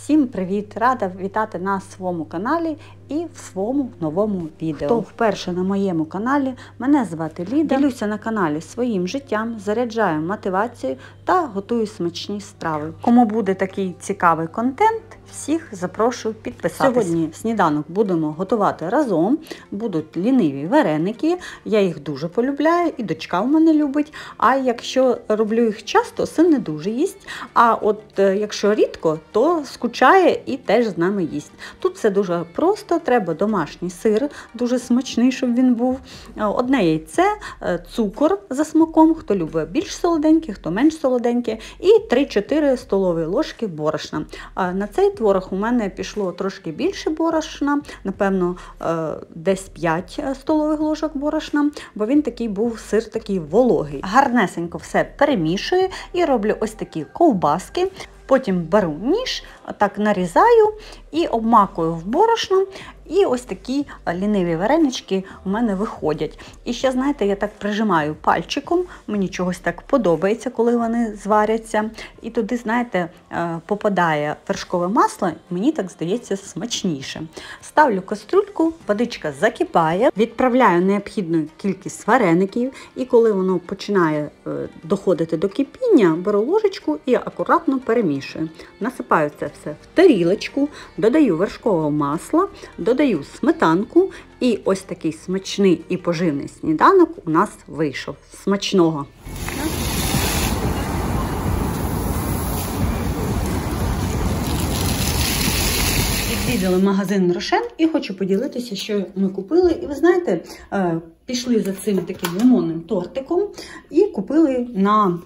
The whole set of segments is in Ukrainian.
Всім привіт! Рада вітати на своєму каналі і в своєму новому відео. Хто вперше на моєму каналі, мене звати Ліда. Ділюся на каналі своїм життям, заряджаю мотивацію та готую смачні страви. Кому буде такий цікавий контент, всіх запрошую підписатися. Сьогодні сніданок будемо готувати разом. Будуть ліниві вареники, я їх дуже полюбляю і дочка у мене любить. А якщо роблю їх часто, син не дуже їсть. А от якщо рідко, то скучає і теж з нами їсть. Тут все дуже просто, треба домашній сир, дуже смачний, щоб він був. Одне яйце, цукор за смаком, хто любить більш солоденький, хто менш солоденький, і 3-4 столові ложки борошна. На цей творог у мене пішло трошки більше борошна, напевно, десь 5 столових ложок борошна, бо він такий був, сир такий вологий. Гарнесенько все перемішую і роблю ось такі ковбаски. Потім беру ніж, так нарізаю і обмакую в борошно. І ось такі ліниві варенички у мене виходять. І ще, знаєте, я так прижимаю пальчиком, мені чогось так подобається, коли вони зваряться. І туди, знаєте, попадає вершкове масло, мені так здається смачніше. Ставлю кастрюльку, водичка закипає, відправляю необхідну кількість вареників. І коли воно починає доходити до кипіння, беру ложечку і акуратно перемішую. Насипаю це все в тарілочку, додаю вершкового масла, додаю сметанку, і ось такий смачний і поживний сніданок у нас вийшов. Смачного! Відвідали магазин Рошен і хочу поділитися, що ми купили. І ви знаєте, пішли за цим таким лимонним тортиком і купили на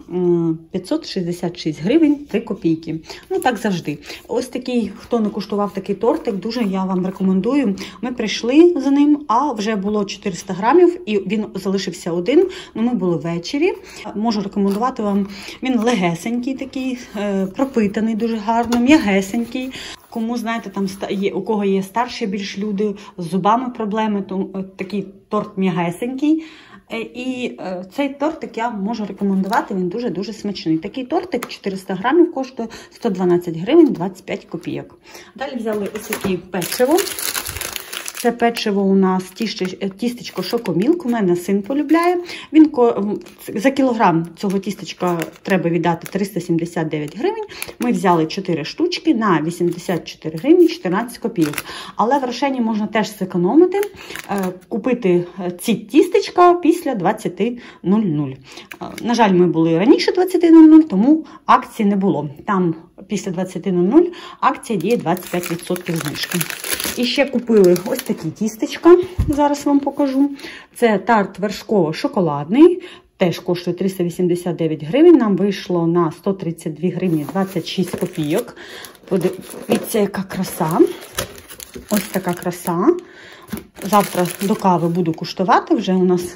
566 гривень 3 копійки. Ну так завжди. Ось такий, хто не куштував такий тортик, дуже я вам рекомендую. Ми прийшли за ним, а вже було 400 грамів і він залишився один. Ну, ми були ввечері. Можу рекомендувати вам. Він легесенький такий, пропитаний дуже гарно, м'ягесенький. Кому, знаєте, там у кого є старші більш люди, з зубами проблеми, то такий торт м'ягесенький. І цей тортик я можу рекомендувати, він дуже-дуже смачний. Такий тортик 400 грамів коштує 112 гривень 25 копійок. Далі взяли ось таке печиво. Це печиво у нас тістечко шокомілк, у мене син полюбляє. Він за кілограм цього тістечка треба віддати 379 гривень. Ми взяли 4 штучки на 84 гривні 14 копійок. Але в Рошені можна теж зекономити, купити ці тістечка після 20:00. На жаль, ми були раніше 20:00, тому акції не було. Там після 20:00 акція діє 25% знижки. І ще купили ось такі тістечка, зараз вам покажу. Це тарт вершково-шоколадний, теж коштує 389 гривень, нам вийшло на 132 гривні 26 копійок. Подивіться, яка краса. Ось така краса. Завтра до кави буду куштувати, вже у нас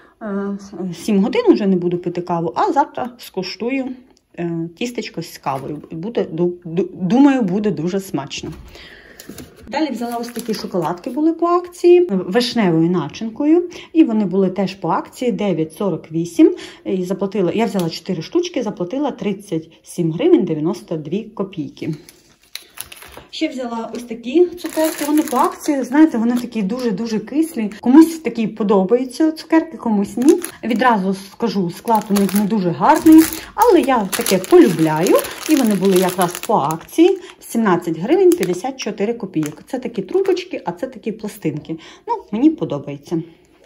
7 годин, вже не буду пити каву, а завтра скуштую тістечко з кавою. Думаю, буде дуже смачно. Далі взяла ось такі шоколадки, були по акції, вишневою начинкою. І вони були теж по акції 9,48. І заплатила, я взяла 4 штучки, заплатила 37 гривень 92 копійки. Ще взяла ось такі цукерки, вони по акції, знаєте, вони такі дуже-дуже кислі. Комусь такі подобаються цукерки, комусь ні. Відразу скажу, склад у них не дуже гарний, але я таке полюбляю. І вони були якраз по акції 17 гривень 54 копійок. Це такі трубочки, а це такі пластинки. Ну, мені подобається.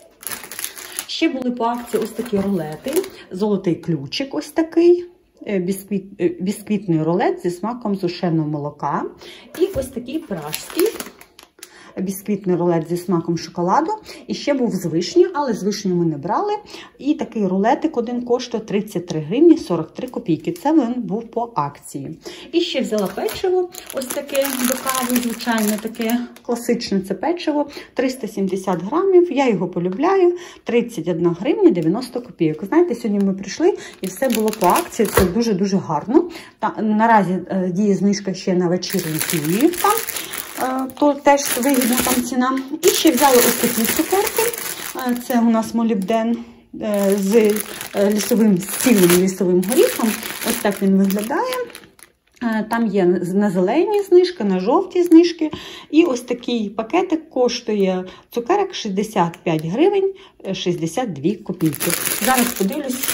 Ще були по акції ось такі рулети, золотий ключик ось такий. Бісквітний рулет зі смаком сушеного молока. І ось такий пражський бісквітний рулет зі смаком шоколаду. І ще був з вишнею, але з вишнею ми не брали. І такий рулетик один коштує 33 гривні 43 копійки. Це він був по акції. І ще взяла печиво, ось таке до кави, звичайне, таке класичне це печиво, 370 грамів. Я його полюбляю, 31 гривня 90 копійок. Знаєте, сьогодні ми прийшли і все було по акції, це дуже-дуже гарно. Наразі діє знижка ще на вечірній Київ там. То теж вигідна там ціна. І ще взяли ось такі цукерки. Це у нас молібден з цільним лісовим горіхом. Ось так він виглядає. Там є на зелені знижки, на жовті знижки. І ось такий пакетик коштує цукерок 65 гривень 62 копійки. Зараз подивлюсь,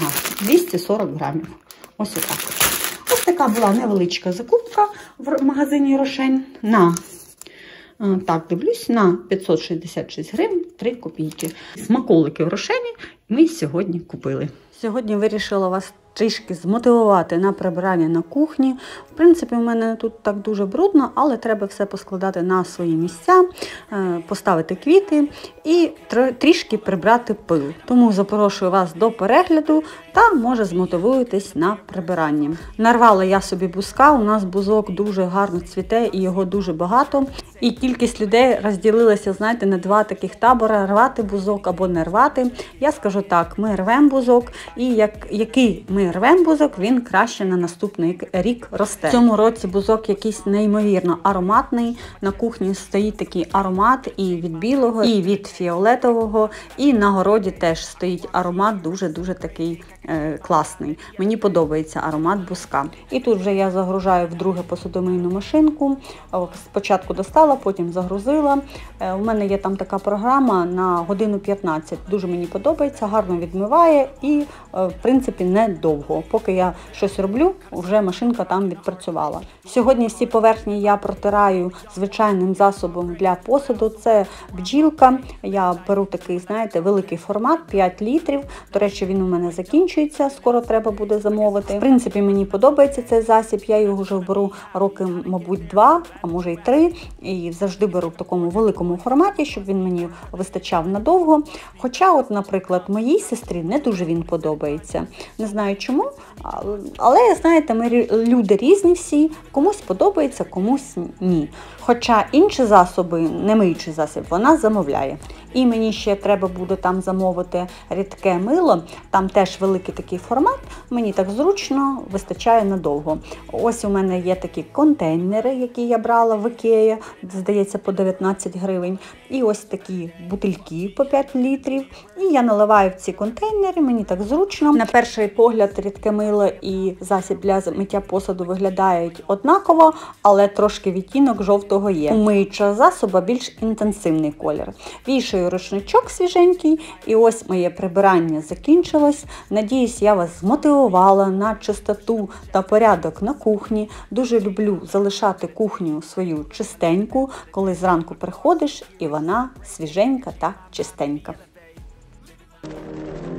240 грамів. Ось отак. Ось така була невеличка закупка в магазині Рошен. Так, дивлюсь, на 566 гривень 3 копійки. Смаколики в Рошені ми сьогодні купили. Сьогодні вирішила вас трішки змотивувати на прибирання на кухні. В принципі, у мене тут так дуже брудно, але треба все поскладати на свої місця, поставити квіти і трішки прибрати пил. Тому запрошую вас до перегляду та, може, змотивуєтесь на прибиранні. Нарвала я собі бузка, у нас бузок дуже гарно цвіте і його дуже багато. І кількість людей розділилася, знаєте, на два таких табори: рвати бузок або не рвати. Я скажу так, ми рвемо бузок, і який ми рвемо бузок, він краще на наступний рік росте. В цьому році бузок якийсь неймовірно ароматний. На кухні стоїть такий аромат і від білого, і від фіолетового, і на городі теж стоїть аромат дуже-дуже такий класний. Мені подобається аромат бузка. І тут вже я загружаю в другу посудомийну машинку. Спочатку достала, потім загрузила. У мене є там така програма на годину 15. Дуже мені подобається, гарно відмиває і, в принципі, недовго. Поки я щось роблю, вже машинка там відпрацювала. Сьогодні всі поверхні я протираю звичайним засобом для посуду. Це бджілка. Я беру такий, знаєте, великий формат, 5 літрів. До речі, він у мене закінчується, скоро треба буде замовити. В принципі, мені подобається цей засіб. Я його вже беру роки, мабуть, 2, а може й 3. І завжди беру в такому великому форматі, щоб він мені вистачав надовго. Хоча, от, наприклад, моїй сестрі не дуже він подобається. Не знаю чому, але, знаєте, ми люди різні всі. Комусь подобається, комусь ні. Хоча інші засоби, не миючий засіб, вона замовляє. І мені ще треба буде там замовити рідке мило. Там теж великий такий формат. Мені так зручно, вистачає надовго. Ось у мене є такі контейнери, які я брала в Ікеї, здається, по 19 гривень. І ось такі бутильки по 5 літрів. І я наливаю в ці контейнери, мені так зручно. На перший погляд рідке мило і засіб для миття посуду виглядають однаково, але трошки відтінок жовтого є. У миючого засоба більш інтенсивний колір. Вішаю рушничок свіженький, і ось моє прибирання закінчилось. Надіюсь, я вас змотивувала на чистоту та порядок на кухні. Дуже люблю залишати кухню свою чистеньку, коли зранку приходиш і вона свіженька та чистенька.